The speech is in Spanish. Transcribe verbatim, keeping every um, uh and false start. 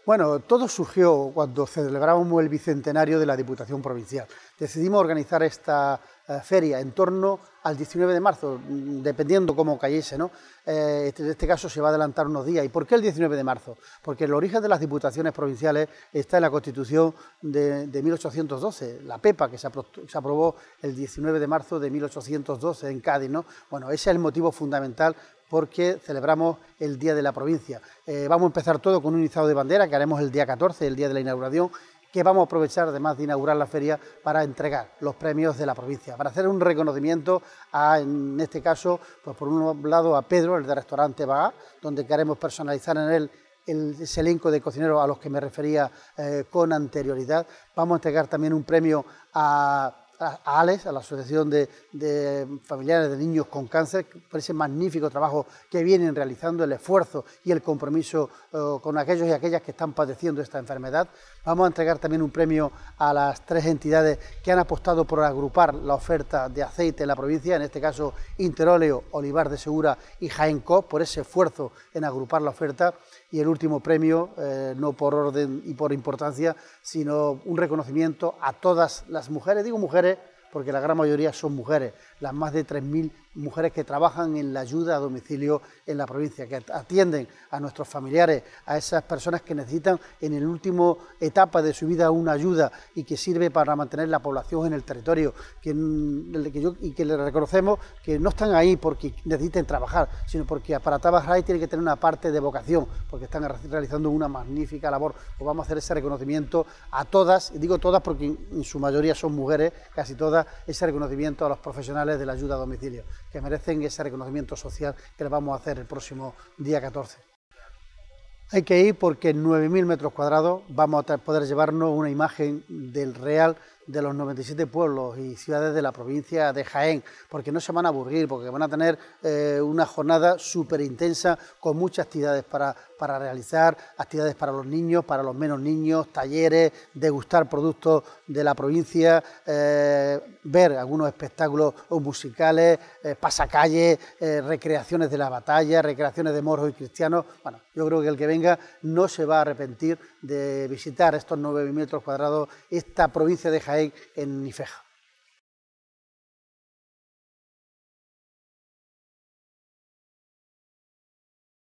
Bueno, todo surgió cuando celebramos el bicentenario de la Diputación Provincial. Decidimos organizar esta eh, feria en torno al diecinueve de marzo, dependiendo cómo cayese, ¿no? Eh, en este caso se va a adelantar unos días. ¿Y por qué el diecinueve de marzo? Porque el origen de las diputaciones provinciales está en la Constitución de, de mil ochocientos doce, la PEPA, que se, apro se aprobó el diecinueve de marzo de mil ochocientos doce en Cádiz, ¿no? Bueno, ese es el motivo fundamental porque celebramos el Día de la Provincia. Eh, vamos a empezar todo con un izado de bandera que haremos el día catorce, el día de la inauguración, que vamos a aprovechar, además de inaugurar la feria, para entregar los premios de la provincia, para hacer un reconocimiento a, en este caso, pues por un lado a Pedro, el de Restaurante Bahá, donde queremos personalizar en él el, ese elenco de cocineros a los que me refería eh, con anterioridad. Vamos a entregar también un premio a... a Alex, a la Asociación de, de Familiares de Niños con Cáncer, por ese magnífico trabajo que vienen realizando, el esfuerzo y el compromiso eh, con aquellos y aquellas que están padeciendo esta enfermedad. Vamos a entregar también un premio a las tres entidades que han apostado por agrupar la oferta de aceite en la provincia, en este caso Interóleo, Olivar de Segura y Jaén Coop, por ese esfuerzo en agrupar la oferta. Y el último premio, eh, no por orden y por importancia, sino un reconocimiento a todas las mujeres, digo mujeres porque la gran mayoría son mujeres, las más de tres mil mujeres que trabajan en la ayuda a domicilio en la provincia, que atienden a nuestros familiares, a esas personas que necesitan en la última etapa de su vida una ayuda y que sirve para mantener la población en el territorio, que, que yo, y que les reconocemos que no están ahí porque necesiten trabajar, sino porque para trabajar ahí tiene que tener una parte de vocación, porque están realizando una magnífica labor. Pues vamos a hacer ese reconocimiento a todas, y digo todas porque en su mayoría son mujeres, casi todas, ese reconocimiento a los profesionales de la ayuda a domicilio, que merecen ese reconocimiento social que les vamos a hacer el próximo día catorce. Hay que ir porque en nueve mil metros cuadrados vamos a poder llevarnos una imagen del real de los noventa y siete pueblos y ciudades de la provincia de Jaén, porque no se van a aburrir, porque van a tener eh, una jornada súper intensa con muchas actividades para, para realizar, actividades para los niños, para los menos niños, talleres, degustar productos de la provincia, eh, ver algunos espectáculos musicales, eh, pasacalles, eh, recreaciones de la batalla, recreaciones de moros y cristianos. Bueno, yo creo que el que venga no se va a arrepentir de visitar estos nueve mil metros cuadrados, esta provincia de Jaén en Nifeja.